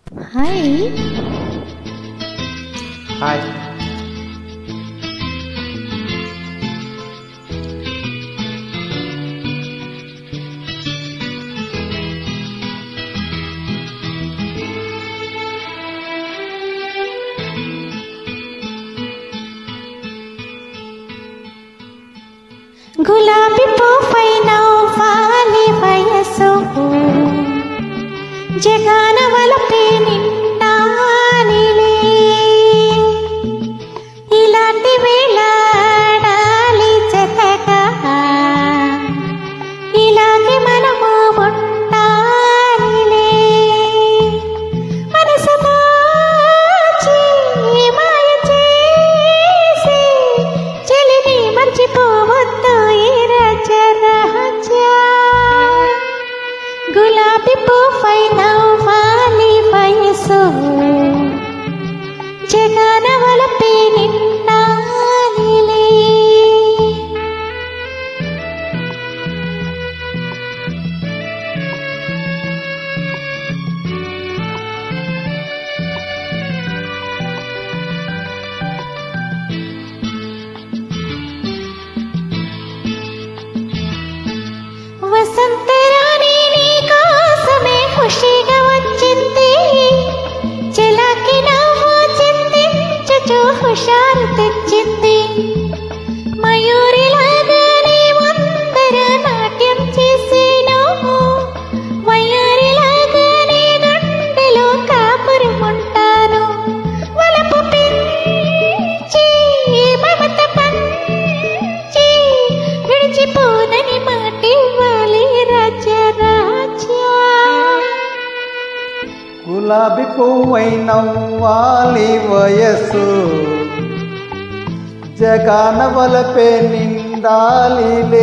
Hi. Hi. గులాబీ పువ్వై నవ్వాలి వయసు, జగాన వలపే నిండాలిలే. ఇలాంటి వేళాడాలి జతగా, ఇలాగే మనము ఉండాలిలే. మనసు దాచి మాయ చేసి చెలిని మర్చిపోవద్దు ఈ రచరహస్య. గులాబీ పువ్వై నవ్వాలి వయసు, జగాన వలపే నిండాలిలే. వసంతరాణి నీ కోసమే ఖుషిగా వచ్చింది, చెలాకి నవ్వు చిందించుచు హుషారు తెచ్చింది. మయూరిలాగా నీ ముందర నాట్యం చేసేను, వయ్యారిలాగా నీ గుండెలో కాపురముంటాను. వలపు పెంచి మమత పంచి విడిచిపోనని మాటివ్వాలి రాజరాజ్యా. గులాబీ పువ్వై నవ్వాలి వయసు, జగాన వలపే నిండాలిలే.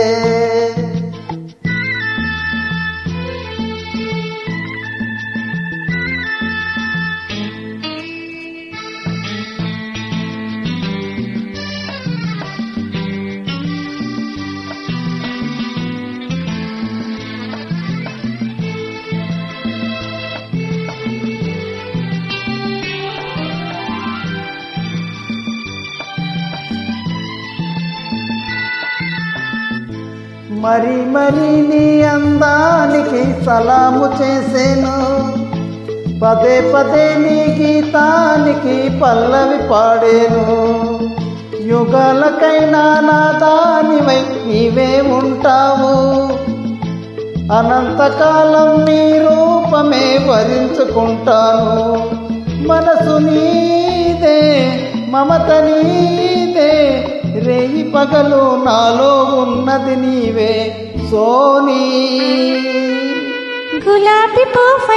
మరి మరి నీ అందానికి సలాము చేసేను, పదే పదే నీ గీతానికి పల్లవి పాడేను. యుగాలకైనా నా దానివై నీవే ఉంటావు, అనంతకాలం నీ రూపమే వరించుకుంటాను. మనసు నీదే, మమత నీదే, రేయి పగలు నాలో ఉన్నది నీవే సోనీ. గులాబీ పువ్వై